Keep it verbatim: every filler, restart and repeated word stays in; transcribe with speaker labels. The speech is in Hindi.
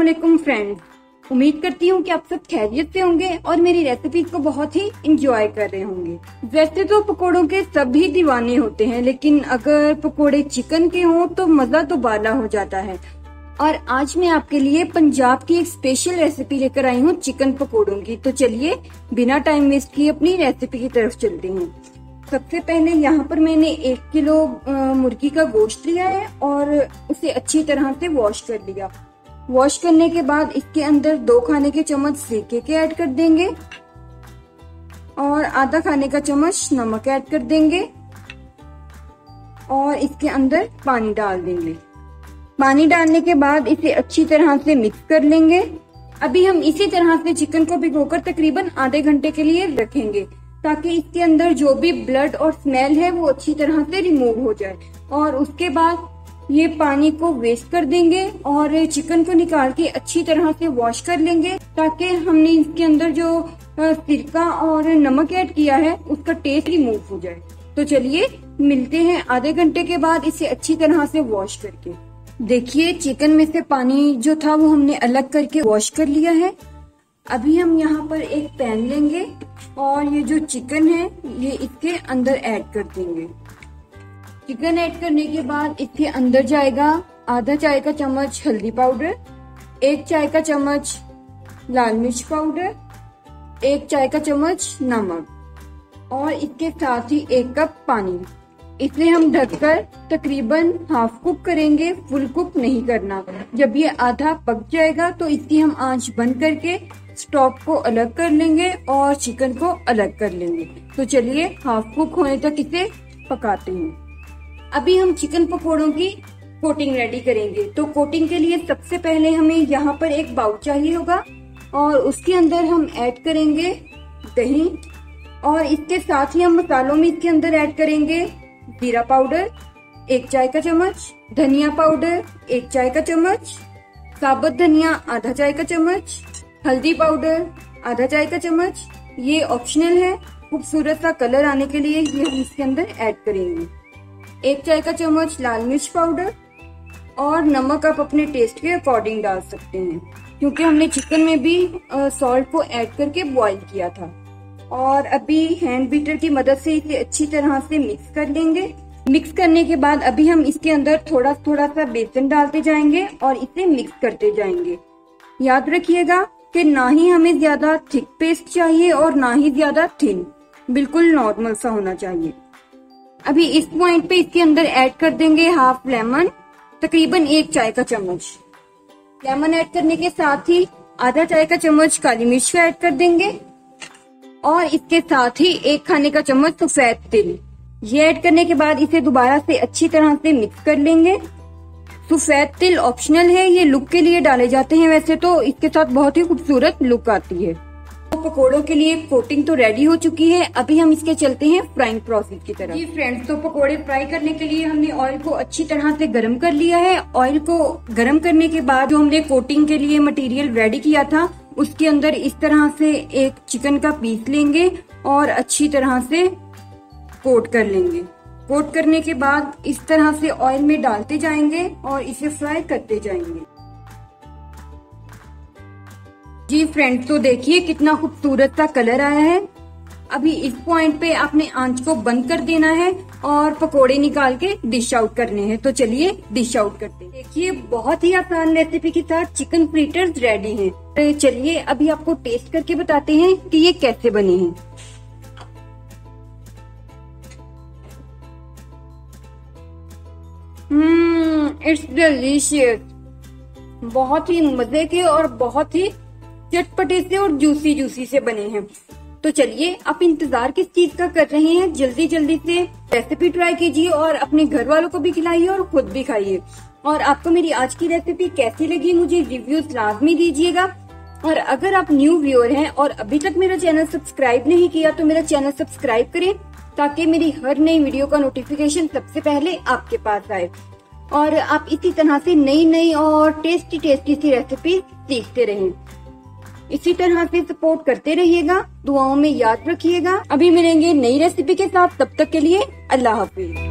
Speaker 1: अस्सलामुअलैकुम फ्रेंड्स, उम्मीद करती हूँ कि आप सब खैरियत से होंगे और मेरी रेसिपीज को बहुत ही इंजॉय कर रहे होंगे। वैसे तो पकोड़ों के सभी दीवाने होते हैं, लेकिन अगर पकोड़े चिकन के हों तो मजा तो बाला हो जाता है। और आज मैं आपके लिए पंजाब की एक स्पेशल रेसिपी लेकर आई हूँ चिकन पकोड़ों की। तो चलिए बिना टाइम वेस्ट किए अपनी रेसिपी की तरफ चलते हैं। सबसे पहले यहाँ पर मैंने एक किलो मुर्गी का गोश्त लिया है और उसे अच्छी तरह से वॉश कर लिया। वॉश करने के बाद इसके अंदर दो खाने के चम्मच सिरके के ऐड कर देंगे और आधा खाने का चम्मच नमक ऐड कर देंगे और इसके अंदर पानी डाल देंगे। पानी डालने के बाद इसे अच्छी तरह से मिक्स कर लेंगे। अभी हम इसी तरह से चिकन को भिगोकर तकरीबन आधे घंटे के लिए रखेंगे ताकि इसके अंदर जो भी ब्लड और स्मेल है वो अच्छी तरह से रिमूव हो जाए। और उसके बाद ये पानी को वेस्ट कर देंगे और चिकन को निकाल के अच्छी तरह से वॉश कर लेंगे ताकि हमने इसके अंदर जो सिरका और नमक ऐड किया है उसका टेस्ट रिमूव हो जाए। तो चलिए मिलते हैं आधे घंटे के बाद इसे अच्छी तरह से वॉश करके। देखिए चिकन में से पानी जो था वो हमने अलग करके वॉश कर लिया है। अभी हम यहाँ पर एक पैन लेंगे और ये जो चिकन है ये इसके अंदर ऐड कर देंगे। चिकन ऐड करने के बाद इसके अंदर जाएगा आधा चाय का चम्मच हल्दी पाउडर, एक चाय का चम्मच लाल मिर्च पाउडर, एक चाय का चम्मच नमक और इसके साथ ही एक कप पानी। इसे हम ढककर तकरीबन हाफ कुक करेंगे, फुल कुक नहीं करना। जब ये आधा पक जाएगा तो इसकी हम आंच बंद करके स्टोव को अलग कर लेंगे और चिकन को अलग कर लेंगे। तो चलिए हाफ कुक होने तक इसे पकाते हैं। अभी हम चिकन पकोड़ों की कोटिंग रेडी करेंगे। तो कोटिंग के लिए सबसे पहले हमें यहाँ पर एक बाउल चाहिए होगा और उसके अंदर हम ऐड करेंगे दही और इसके साथ ही हम मसालों में इसके अंदर ऐड करेंगे जीरा पाउडर एक चाय का चम्मच, धनिया पाउडर एक चाय का चम्मच, साबुत धनिया आधा चाय का चम्मच, हल्दी पाउडर आधा चाय का चम्मच। ये ऑप्शनल है, खूबसूरत सा कलर आने के लिए ये हम इसके अंदर ऐड करेंगे। एक चाय का चम्मच लाल मिर्च पाउडर और नमक आप अपने टेस्ट के अकॉर्डिंग डाल सकते हैं क्योंकि हमने चिकन में भी सॉल्ट को ऐड करके बॉईल किया था। और अभी हैंड बीटर की मदद से इसे अच्छी तरह से मिक्स कर लेंगे। मिक्स करने के बाद अभी हम इसके अंदर थोड़ा थोड़ा सा बेसन डालते जाएंगे और इसे मिक्स करते जाएंगे। याद रखिएगा कि ना ही हमें ज्यादा थिक पेस्ट चाहिए और ना ही ज्यादा थिन, बिल्कुल नॉर्मल सा होना चाहिए। अभी इस पॉइंट पे इसके अंदर ऐड कर देंगे हाफ लेमन, तकरीबन एक चाय का चम्मच। लेमन ऐड करने के साथ ही आधा चाय का चम्मच काली मिर्च ऐड कर देंगे और इसके साथ ही एक खाने का चम्मच सफेद तिल। ये ऐड करने के बाद इसे दोबारा से अच्छी तरह से मिक्स कर लेंगे। सफेद तिल ऑप्शनल है, ये लुक के लिए डाले जाते हैं, वैसे तो इसके साथ बहुत ही खूबसूरत लुक आती है। तो पकोड़ों के लिए कोटिंग तो रेडी हो चुकी है। अभी हम इसके चलते हैं फ्राइंग प्रोसेस की तरफ। जी फ्रेंड्स, तो पकोड़े फ्राई करने के लिए हमने ऑयल को अच्छी तरह से गर्म कर लिया है। ऑयल को गर्म करने के बाद जो हमने कोटिंग के लिए मटेरियल रेडी किया था उसके अंदर इस तरह से एक चिकन का पीस लेंगे और अच्छी तरह से कोट कर लेंगे। कोट करने के बाद इस तरह से ऑयल में डालते जाएंगे और इसे फ्राई करते जाएंगे। जी फ्रेंड्स, तो देखिए कितना खूबसूरत सा कलर आया है। अभी इस पॉइंट पे आपने आंच को बंद कर देना है और पकोड़े निकाल के डिश आउट करने हैं। तो चलिए डिश आउट करते हैं। देखिए बहुत ही आसान रेसिपी के साथ चिकन फ्रीटर्स रेडी हैं। तो चलिए अभी आपको टेस्ट करके बताते हैं कि ये कैसे बने हैं। Hmm it's delicious. बहुत ही मजे के और बहुत ही चटपटे से और जूसी जूसी से बने हैं। तो चलिए आप इंतजार किस चीज का कर रहे हैं, जल्दी जल्दी से रेसिपी ट्राई कीजिए और अपने घर वालों को भी खिलाइए और खुद भी खाइए। और आपको मेरी आज की रेसिपी कैसी लगी मुझे रिव्यूज लाजमी दीजिएगा। और अगर आप न्यू व्यूअर हैं और अभी तक मेरा चैनल सब्सक्राइब नहीं किया तो मेरा चैनल सब्सक्राइब करें ताकि मेरी हर नई वीडियो का नोटिफिकेशन सबसे पहले आपके पास आए और आप इसी तरह से नई नई और टेस्टी टेस्टी सी रेसिपी सीखते रहें। इसी तरह से सपोर्ट करते रहिएगा, दुआओं में याद रखिएगा। अभी मिलेंगे नई रेसिपी के साथ, तब तक के लिए अल्लाह हाफिज।